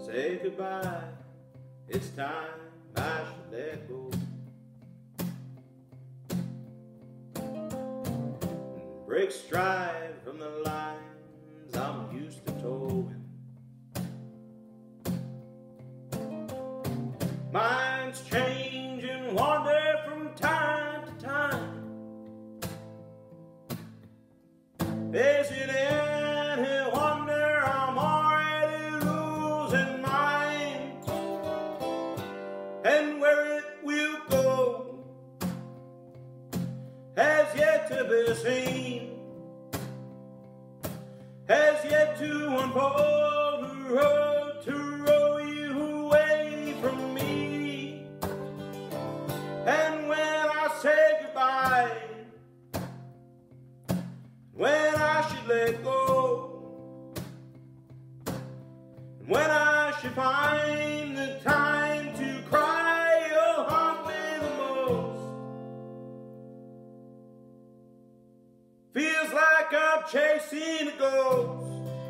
say goodbye. It's time I should let go. Break stride from the lines I'm used to towing. Minds change and wander from time to time. Is it any wonder I'm already losing mine? And where it will go has yet to be seen, has yet to unfold the road to row you away from me. And when I say goodbye, when I should let go, when I should find the time to cry, you'll haunt me the most. Feels like I'm chasing a ghost.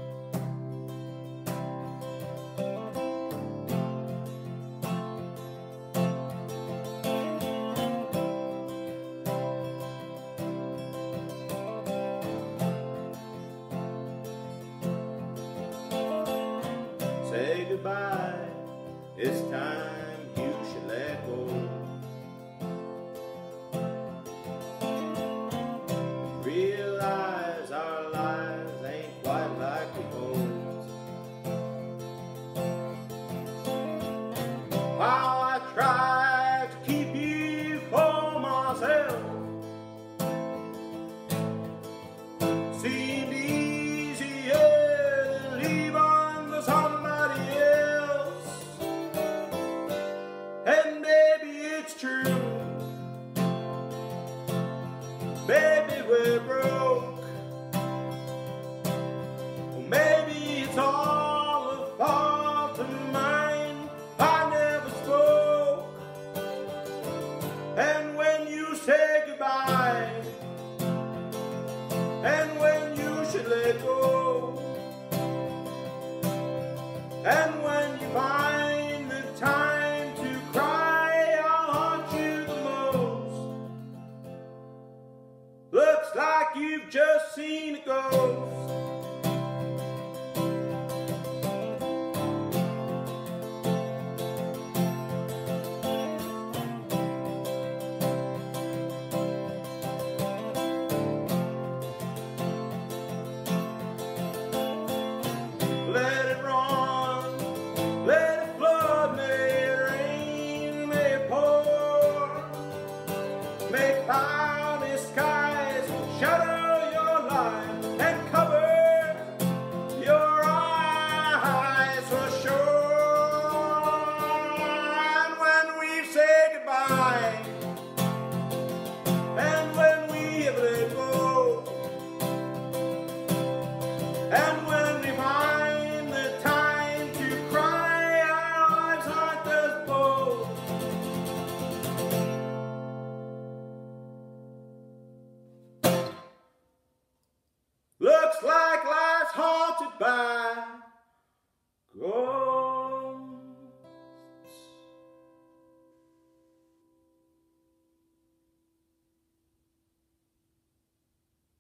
Say goodbye, it's time you should let go. Realize our lives ain't quite like we hoped. While I try to keep you for myself, seemed easier than leave on to somebody else. And maybe it's true, maybe we're broke, or maybe it's all a fault of mine. I never spoke. And when you say goodbye, and when you should let go, and